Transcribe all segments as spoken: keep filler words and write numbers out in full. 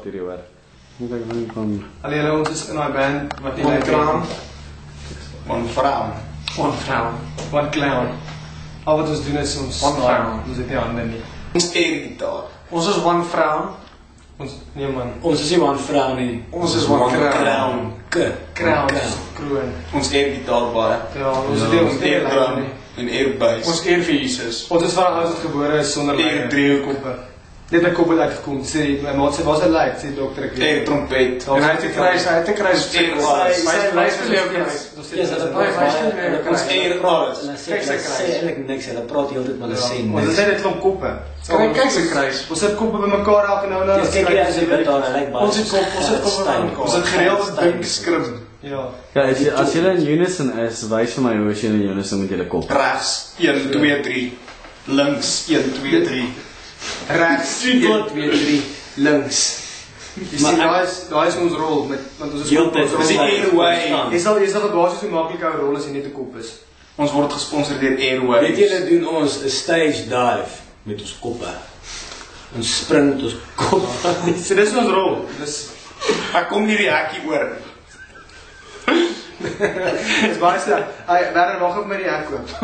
hierdie hoor. Moet ek nou van Allee, hulle ons is in daai band wat nie One lyk clown. One frown. One clown. One clown. Al wat ons doen is ons One clown. Ons het nie hande nie. Ons airgitaar. Ons is one frown. Ons nee man. Ons is nie one vrou nie. Ons is one crown. Crown. K. Crown, Crown. kroon. Ons airgitaar baie. Ja, ons Ja, het nie Ons ons nie lyn airdrum nie. en airbass. Ons eer vir Jesus. Ons is van ouers wat gebore is sonder Eer lyne, driehoek. koppe. Dit het kop uitgekom. Sê my maat sê was dit lyk, sê dokter ek weet. Airtrompet. En hy het 'n kruis, hy het 'n kruis. Eer Hy was. hy luister leer kruis. Ja, hulle praat Hy luister baie- leer hulle kruis. Ons eer alles. Hulle sê Kyk sy hulle sê kruis. eintlik niks, hulle praat heeltyd maar hulle sê Ons niks. het net klomp koppe. Kyk kyk sy kruis. Ons sit koppe bymekaar elke nou en dan. Dis kyk jy as jy wit daar, hy lyk baie. Ons het kop, ons het koppe Stijn. bymekaar. Ons het gereeld dink skrim. Ja. Ja, as jy as jy in unison is, wys vir my hoe as jy in unison met julle kop. Regs een twee drie. Links een twee drie. Regs een twee drie links. Jy sien daai is daai is ons rol met want ons is Heeltyd ons Dis die rol. airway. Jy sal jy sal basies so maklik ou rol as jy net 'n kop is. Ons word gesponsor deur Airways. Weet julle doen ons 'n stage dive met ons koppe. Ons spring met ons kop. So dis ons rol. Dis Ek kom nie die hekkie oor. dis baie sleg. Ai, Werner, wag op my die hek koop.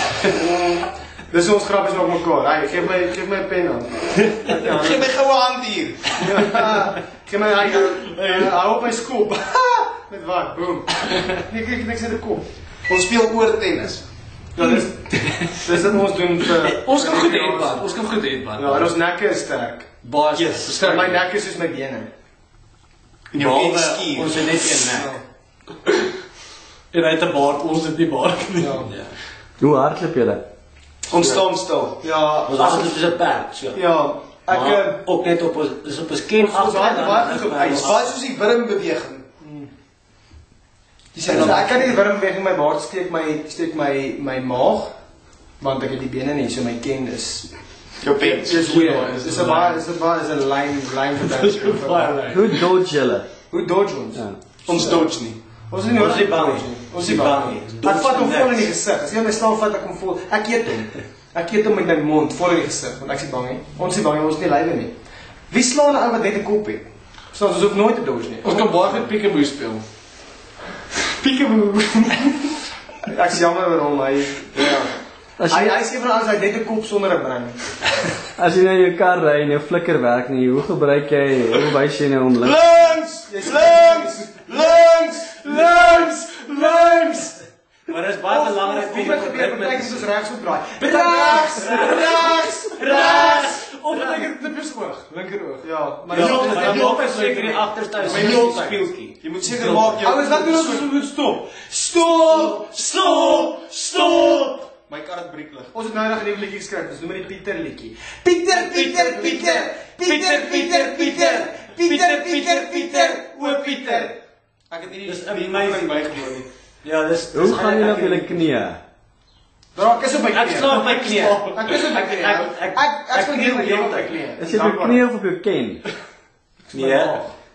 Dis ons grappies met mekaar. Ai, gee my gee my 'n pen aan. Gee my goue hand hier. Gee my hy hou op my skop. Met wat? Boom. Nee, kyk niks in die kop. Ons speel oor tennis. Ja, dis dis wat ons doen vir Ons kan goed headbutt. Ons kan goed headbutt. Ja, en ons nekke is sterk. Baie Yes, sterk. my nek is soos my bene. En jou Behalwe, skier. ons het net een nek. En hy het 'n baard, ons het nie baard nie. Ja. Ja. Hoe hardloop julle? Ons staan stil. Ja, Ons hart is 'n perd, so. ja, ek Maar eh, ook net op ons is op 'n skem Ons- ons hart baie goed op Hy ys. is baie soos die wurmbeweging. Jy sê dan ek kan nie wurm weg in my baard steek my steek my my maag want ek het die bene nie, so my ken is Jou pens. dis weird. Dis 'n baie dis 'n baie is 'n lyn lyn vir Baie Hoe dodge julle? Hoe dodge ons? Ja. Ons dodge nie. Ons is nie Ons is nie bang nie. Ons is nie bang nie. Dodge Ek vat hom niks. vol in die gesig. As jy my slaan vat, ek hom vol. Ek eet hom. Ek eet hom met my mond vol in die gesig want ek is nie bang nie. Ons is nie bang nie, ons is nie lywe nie. Wie slaan 'n ou wat net 'n kop het? So ons hoef nooit te dodge nie. Ons kan baie goed peekaboo speel. Peekaboo. Ek is jammer oor hom, hy ja. As Hy jy hy sê vir ons hy het net 'n kop sonder 'n brein. as jy nou jou kar ry en jou flikker werk nie, hoe gebruik jy? Hoe wys jy nou om links? Links! Links! Links! Links! Links! Maar dit is baie belangrik Hoe wat gebeur met partykeer soos regs op draai. Regs! Regs! Regs! Of ek het dit besoog, linker oog. Ja, maar Ja, ja, maar maar dan ja, maak ek seker die agterste is My my nul speeltjie. Jy moet seker maak jou ouens wat doen ons as ons moet stop? Stop! Stop! Stop! My kar het breeklig. Ons het nou nog 'n nuwe liedjie geskryf, ons noem dit die Pieter liedjie. Pieter, Pieter, Pieter. Pieter, Pieter, Pieter. Pieter, Pieter, Pieter. O Pieter. Ek het nie Dis die amazing. bygewoon nie. Ja, dis dis Hoe gaan julle op ek- julle knieë? Draak is op my knie. Ek slaap op my knie. Ek is op my knie. Ek- Ek ek- ek ek ek speel kniel hier die op hele my tyd. knie. Is jy op jou knie of op jou ken? Nee.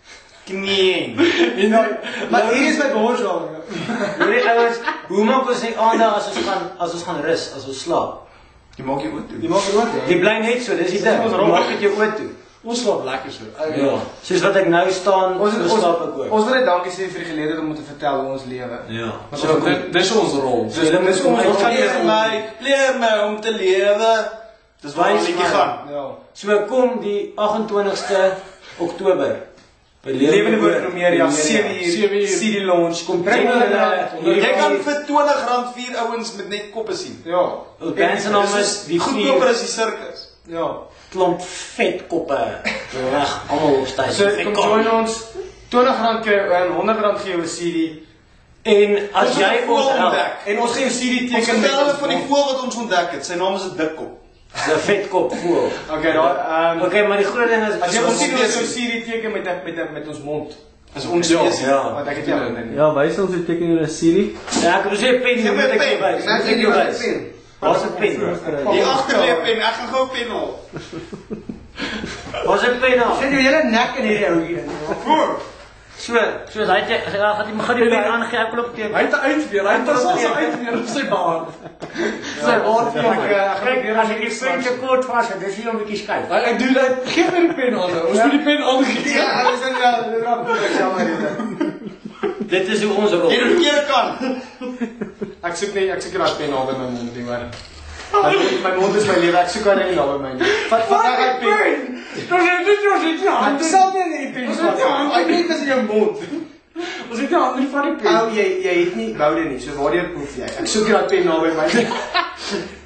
Knie. En nou, maar hier is my borsel. Hierdie ouens, hoe maak ons nie aandag as ons gaan as ons gaan rus, as ons slaap? Jy maak jou oop toe. Jy maak dit ook, Jy hè? bly net so, dis die ding. ons Jy rol. maak dit jou oë toe. Ons slaap lekker so. Ja. Soos wat ek nou staan, Ons so ons slaap ek ook. ons wil net dankie sê vir die geleentheid om te vertel hoe ons lewe. Ja. Maar So dit dis ons rol. So julle moet dis ons- vir my ons gaan leer Leer om- my, leer my om te lewe. Dis waar Wys die liedjie my. gaan. Ja. So kom die agt en twintigste Oktober by Lewende woord noem meer ja sewe sewe uur uur. C D launch. Kom Bring bring julle hulle. hier. Jy kan vir twintig rand vier ouens met net koppe sien. Ja. Ons band se naam Dis is die goedkoper vier as die sirkus. Ja. klomp vet koppe. Reg, almal op stage. So Vet kom kop. join ons. twintig rand kry en honderd rand gee jy 'n C D. En as Ons jy het 'n ons voël help, ontdek. En ons gee jou C D Ons teken vertel hulle van die ons- voël wat ons ontdek het. Sy naam is 'n dikkop. dis 'n vet kop voel. Okay, daai ehm Okay, maar die groot ding is as jy as ons sien ons ons so C D teken met met met, met ons mond. Is ons Ja, spesies. ja. Want ek het jou in. Ja, wys ons hoe teken julle Siri. Ja, ek het sê pen, Gee my moet ek pen. jou wys. Ek Moet gee ek jou jou my wys. pen. Waar's 'n pen? Die agterlê pen, ek gaan gou pen haal. Waar's 'n pen nou? Sit jou hele nek in hierdie ou hier. Voor. So, soos hy het, hy gaan die, gaan die pen aangee, ek klop teen. Hy het 'n uitweer, hy het ons uitweer op sy baard. Sy baard Ek, van eh, ek gaan probeer As ek die pen te kort vas het, dis hier 'n bietjie skyf. Hy ek doen dit, gee my die pen aan. Ons moet die pen aangee. Ja, dis in ja, dis rap. Ek sê maar dit. Dit is hoe ons rol. Hier die verkeerde kant. Ek soek nie, ek soek nie daai pen naby my mond nie, maar my, my mond is my lewe. Ek soek haar nie naby my nie. Vat vat daai pen. Dis dit is dit ja. Ek sal nie in die pen vat. Hy net is in jou mond. Ons het nie ander van die pen. Ou, jy jy het nie woude nie. So waardeur proef jy? Ek soek nie daai pen naby my nie.